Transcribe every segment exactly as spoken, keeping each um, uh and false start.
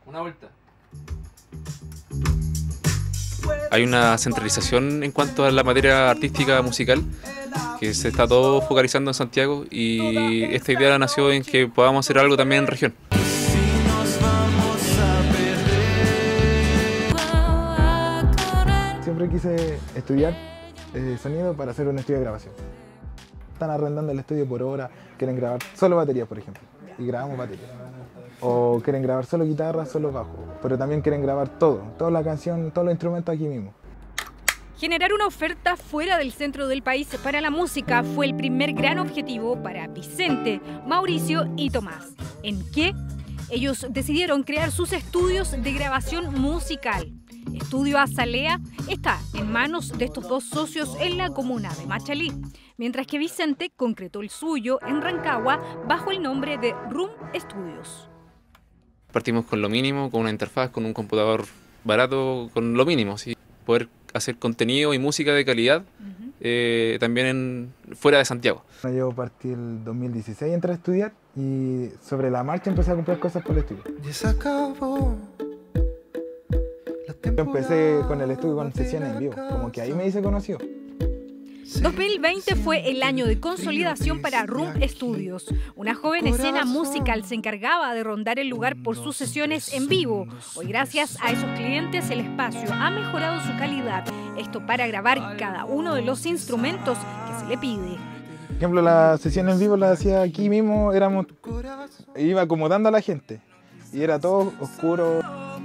Una vuelta. Hay una centralización en cuanto a la materia artística musical, que se está todo focalizando en Santiago, y esta idea nació en que podamos hacer algo también en región. Siempre quise estudiar eh, sonido para hacer un estudio de grabación. Están arrendando el estudio por hora, quieren grabar solo batería, por ejemplo, y grabamos batería. O quieren grabar solo guitarra, solo bajo, pero también quieren grabar todo, toda la canción, todos los instrumentos aquí mismo. Generar una oferta fuera del centro del país para la música fue el primer gran objetivo para Vicente, Mauricio y Tomás. ¿En qué? Ellos decidieron crear sus estudios de grabación musical. Estudio Azalea está en manos de estos dos socios en la comuna de Machalí, mientras que Vicente concretó el suyo en Rancagua bajo el nombre de Room Studios. Partimos con lo mínimo, con una interfaz, con un computador barato, con lo mínimo, ¿sí? Poder hacer contenido y música de calidad uh-huh. eh, también en, fuera de Santiago. Yo partí el dos mil dieciséis, entré a estudiar y sobre la marcha empecé a comprar cosas por el estudio. Yo empecé con el estudio con sesiones en vivo, como que ahí me hice conocido. dos mil veinte fue el año de consolidación para Room Studios. Una joven escena musical se encargaba de rondar el lugar por sus sesiones en vivo. Hoy, gracias a esos clientes, el espacio ha mejorado su calidad. Esto para grabar cada uno de los instrumentos que se le pide. Por ejemplo, la sesión en vivo la hacía aquí mismo, éramos, iba acomodando a la gente y era todo oscuro.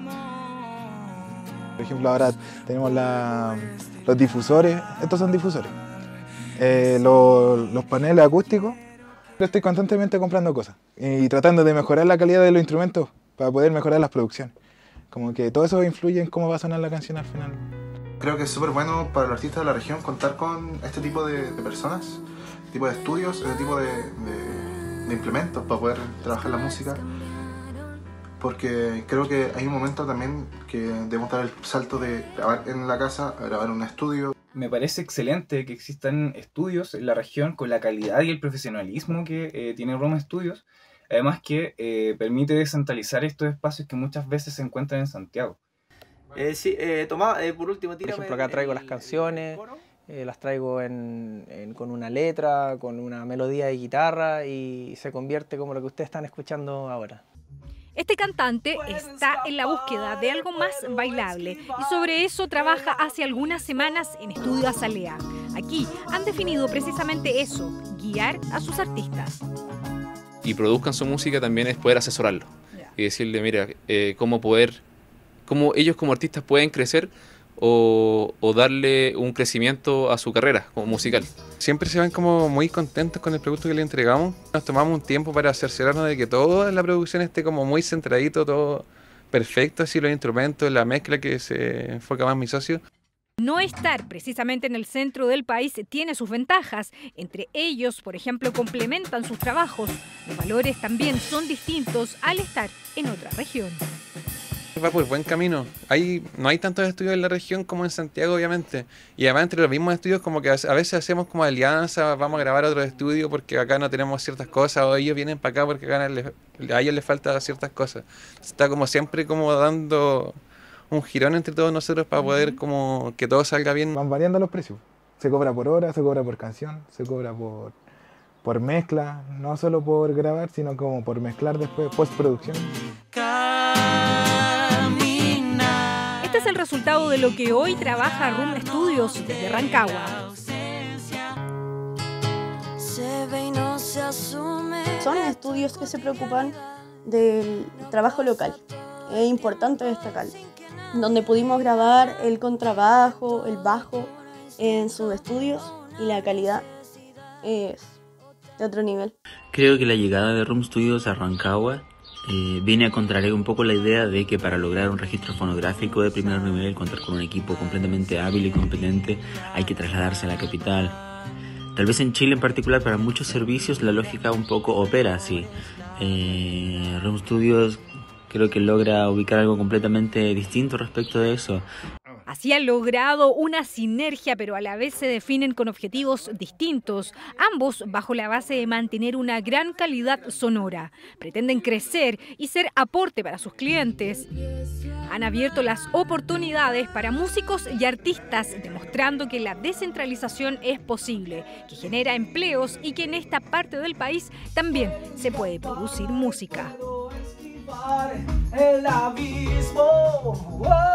Por ejemplo, ahora tenemos la, los difusores, estos son difusores. Eh, los, los paneles acústicos. Estoy constantemente comprando cosas y tratando de mejorar la calidad de los instrumentos para poder mejorar las producciones. Como que todo eso influye en cómo va a sonar la canción al final. Creo que es súper bueno para los artistas de la región contar con este tipo de, de personas, este tipo de estudios, este tipo de, de, de implementos para poder trabajar la música. Porque creo que hay un momento también que debemos dar el salto de grabar en la casa a grabar en un estudio. Me parece excelente que existan estudios en la región con la calidad y el profesionalismo que eh, tiene Room Studios, además que eh, permite descentralizar estos espacios que muchas veces se encuentran en Santiago. Eh, sí, eh, Tomás, eh, por último, tírame. Por ejemplo, acá traigo las canciones, eh, las traigo en, en, con una letra, con una melodía de guitarra y se convierte como lo que ustedes están escuchando ahora. Este cantante está en la búsqueda de algo más bailable y sobre eso trabaja hace algunas semanas en Estudio Azalea. Aquí han definido precisamente eso, guiar a sus artistas. Y produzcan su música también es poder asesorarlo y decirle, mira, eh, cómo poder, cómo ellos como artistas pueden crecer o, o darle un crecimiento a su carrera como musical. Siempre se van como muy contentos con el producto que le entregamos. Nos tomamos un tiempo para cerciorarnos de que toda la producción esté como muy centradito, todo perfecto, así los instrumentos, la mezcla que se enfoca más mi socio. No estar precisamente en el centro del país tiene sus ventajas. Entre ellos, por ejemplo, complementan sus trabajos. Los valores también son distintos al estar en otra región. Va por buen camino. Hay, no hay tantos estudios en la región como en Santiago, obviamente. Y además entre los mismos estudios como que a veces hacemos como alianza, vamos a grabar otro estudio porque acá no tenemos ciertas cosas, o ellos vienen para acá porque acá les, a ellos les faltan ciertas cosas. Está como siempre como dando un jirón entre todos nosotros para poder como que todo salga bien. Van variando los precios. Se cobra por hora, se cobra por canción, se cobra por, por mezcla, no solo por grabar, sino como por mezclar después, postproducción. Este es el resultado de lo que hoy trabaja Room Studios desde Rancagua. Son estudios que se preocupan del trabajo local. Es importante destacar, donde pudimos grabar el contrabajo, el bajo en sus estudios y la calidad es de otro nivel. Creo que la llegada de Room Studios a Rancagua Eh, viene a contrariar un poco la idea de que para lograr un registro fonográfico de primer nivel, contar con un equipo completamente hábil y competente, hay que trasladarse a la capital. Tal vez en Chile en particular, para muchos servicios la lógica un poco opera así. Eh, Room Studios creo que logra ubicar algo completamente distinto respecto de eso. Así han logrado una sinergia, pero a la vez se definen con objetivos distintos, ambos bajo la base de mantener una gran calidad sonora. Pretenden crecer y ser aporte para sus clientes. Han abierto las oportunidades para músicos y artistas, demostrando que la descentralización es posible, que genera empleos y que en esta parte del país también se puede producir música. El abismo.